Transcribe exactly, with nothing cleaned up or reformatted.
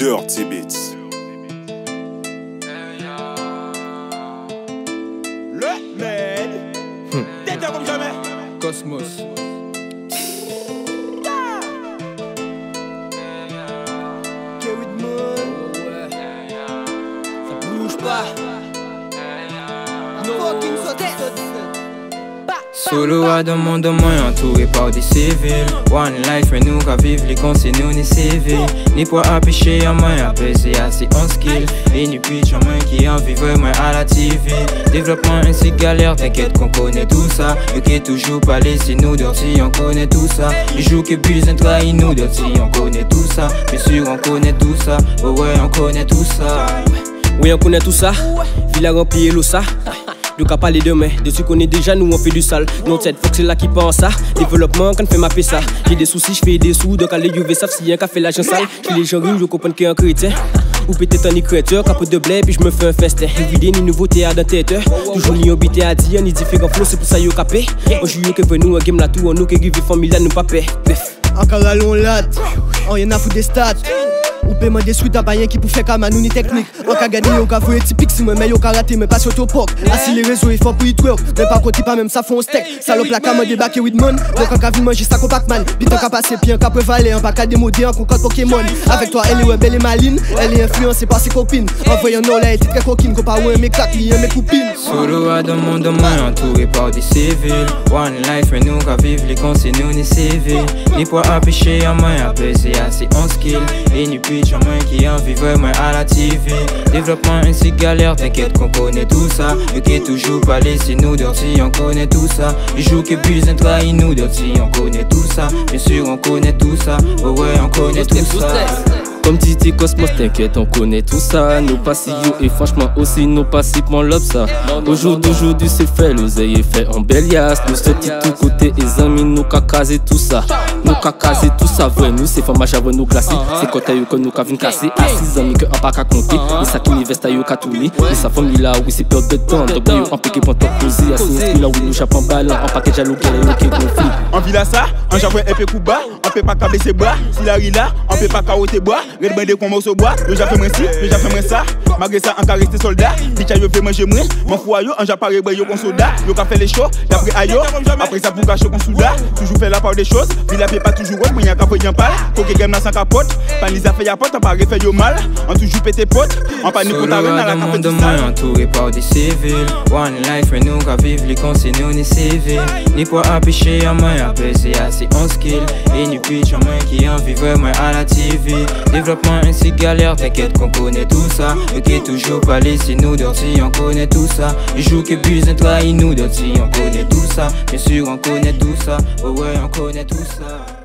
Dirty Beats. Le Med. T'es déjà comme jamais. Cosmos. Ça bouge pas. No fucking success. Solo à dans monde moins entouré par des civils. One life mais nous qu'à vivre les conseils nous ni civils. Ni pour apêcher à moins apaiser assez en skill. Et ni pitch à moins qui en vit vraiment à la T V. Développement ainsi galère, t'inquiète qu'on connaît tout ça. Le qui est toujours pas laissé nous dirty, on connaît tout ça. Les jours que business trahit nous dirty, on connaît tout ça. Bien sûr on connaît tout ça, oh ouais on connaît tout ça. Oui on connaît tout ça, Villa remplie et l'eau ça. Nous qu'à parler demain, dessus qu'on est déjà nous on fait du sale. Notre tête faut que c'est là qui pense ça. Développement quand fait mapper ça. J'ai des soucis, je fais des sous, donc allez U V savent si y'a qu'à faire l'argent sale. J'ai les gens riches, je comprends qu'il y a un chrétien. Ou peut-être un écriteur, capot de blé, puis je me fais un festin. Évidé ni nouveauté à d'un tête. Toujours ni obité à dire, ni différents flots, c'est pour ça yo capé. On joue que veut nous, un game là tout, on nous qui vivent familial, nous pas paix. Encore allons là, on y'en a foutu des stats. Ou paiement des suites à pas rien qui pour faire comme nous ni technique. On ka gagner, on ka jouer typique si moi mais yo ka rater mais pas sur ton poc. Assis les réseaux il faut pour y twerk. Mais par contre pas même ça font steak. Salope la cam débarquer with mon. Donc on ka vinn manger ça comme Pac-Man. Vite on ka passer bien qu'à prévaler, on pas ka démoder en concorde Pokémon. Avec toi elle est ouais belle et maline, elle est influencée par ses copines. En voyant nous là elle est très coquine, qu'on pas ouais mes claques, ni mes copines. Solo à dans monde moins entouré par des civils. One life mais nous qu'à vivre les conseils nous ni civils. Ni pour apêcher à moins apaiser assez en skill. Et ni pitch à moins qui en vit vraiment à la T V. Développement ainsi galère, t'inquiète qu'on connaît tout ça. Le qui est toujours pas laissé nous dirty, on connaît tout ça. Les jours que business trahit nous dirty, on connaît tout ça. Bien sûr on connaît tout ça, oh ouais on connaît tout ça. Comme Titi Cosmos, t'inquiète, on connaît tout ça. Nos passifs et franchement aussi nos passifs, mon lobe ça. Au jour d'aujourd'hui, c'est fait, l'oseille est fait en bélias. Nous sortis de tous côtés, et amis, nous cacaser tout ça. Nous cacaser tout ça, vrai, nous c'est formage avant nous classer. C'est quand t'as eu que nous qu'avons cassé. À six amis que un pas qu'à compter. Et ça qui n'y veste à eu qu'à tourner. Et sa famille là, oui, c'est peur de temps. Donc, oui, on peut qu'il prend ton posé. À six là, oui, nous chapons ballon. En paquet jaloux, qui est qui gonfle. En villa ça, en javoué un peu coup bas. On peut pas câbler ses bras. Si la là, on peut pas carotter bois. Red bandé qu'on morceau bois, yo j'ai fait moi ci, yo j'ai fait moi ça. Malgré ça, on resté soldat. Bitch yo fait manger moi, mon fou yo, on j'ai paré yo comme soldat. Yo ka fait les shows, d'après ayo. Après ça pour cacher comme souda. Toujours fait la part des choses, puis la paix pas toujours ouais, mais y'a qu'à voyer en pal. Coquet game là sans capote, pas les affaires y'a pote, on pas refait yo mal. On toujours pété pote, on pas ni pour ta reine à la café de ça. Entouré par des civils. One life mais nous qu'à vivre les conseils nous ni civils. Ni pour apêcher à moins apaiser assez en skill. Et ni pitch à moins qui en vit vraiment à la T V. Développement ainsi galère, t'inquiète qu'on connaît tout ça. Le qui est toujours pas laissé nous dirty, on connaît tout ça. Les jours que business trahit nous dirty, on connaît tout ça. Bien sûr on connaît tout ça, oh ouais on connaît tout ça.